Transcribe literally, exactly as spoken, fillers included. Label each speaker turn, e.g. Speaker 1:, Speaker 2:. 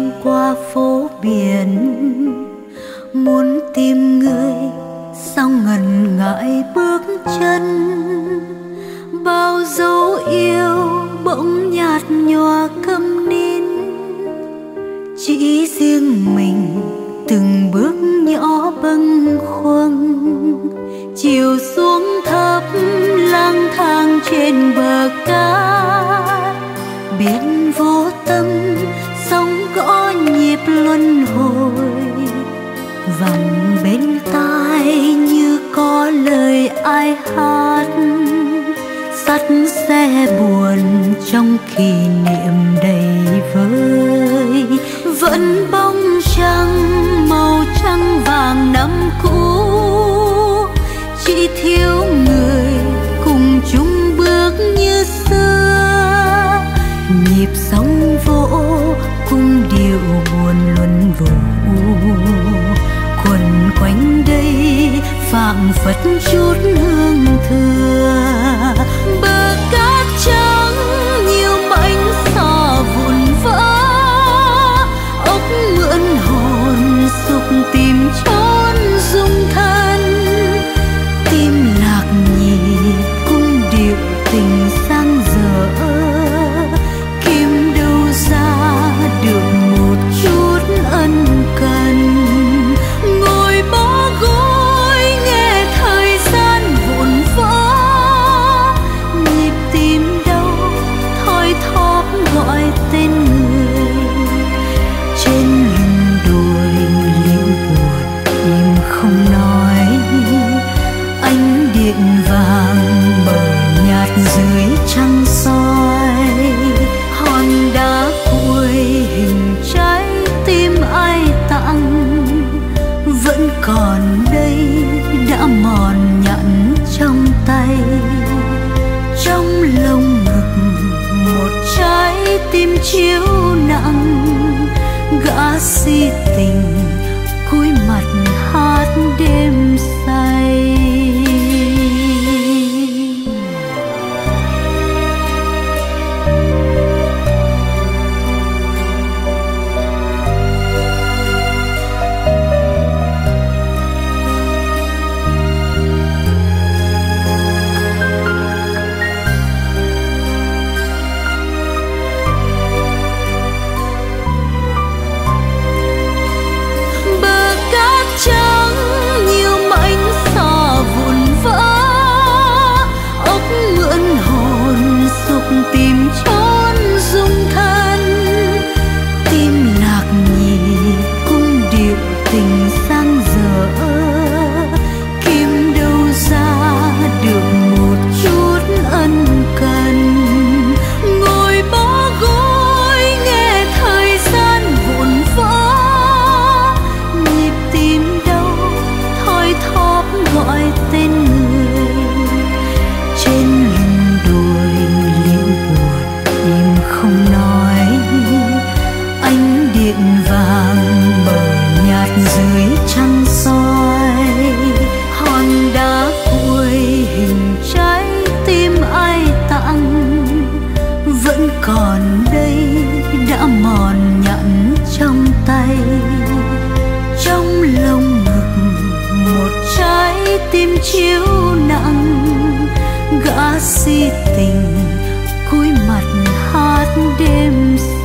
Speaker 1: qua phố biển, muốn tìm người sao ngần ngại bước chân. Bao dấu yêu bỗng nhạt nhòa câm nín, chỉ riêng mình từng bước nhỏ bâng khuâng. Chiều xuống thấp lang thang trên bờ cát, biết vô tâm sóng gõ nhịp luân hồi. Vẳng bên tai như có lời ai hát, dắt xe buồn trong kỷ niệm đầy vơi. Vẫn bóng trăng màu trắng vàng năm cũ, chỉ thiếu người cùng chung bước như xưa. Nhịp sóng vỗ cung điệu buồn luân vũ, quẩn quanh đây phảng phất chút hương thưa. Bờ cát trắng nhiều mảnh sò vụn vỡ, ốc mượn hồn sục tìm chốn dung thân. Tim lạc nhịp cung điệu tình sang dở, kiếm đâu ra được một chút ân cần. Ngồi bó gối nghe thời gian vụn vỡ, nhịp tim đâu thoi thóp gọi tên người. Trên lưng đồi liễu buồn im không nói, ánh điện vàng mờ nhạt dưới trăng soi. Hòn đá cuội hình trái tim ai tặng, vẫn còn đây đã mòn nhẵn trong tay. Trong lồng ngực một trái tim chiếu nặng, gã si tình cúi mặt hát đêm say. Tìm chốn dung thân, tim lạc nhịp cung điệu tình sang dở, kiếm đâu ra được một chút ân cần. Ngồi bó gối nghe thời gian vụn vỡ, nhịp tim đâu thoi thóp gọi tên người. Trên lưng đồi im không nói, ánh điện vàng mờ nhạt dưới trăng soi. Hòn đá cuội hình trái tim ai tặng, vẫn còn đây đã mòn nhẵn trong tay. Trong lồng ngực một trái tim chiếu nặng, gã si tình cúi mặt hát đêm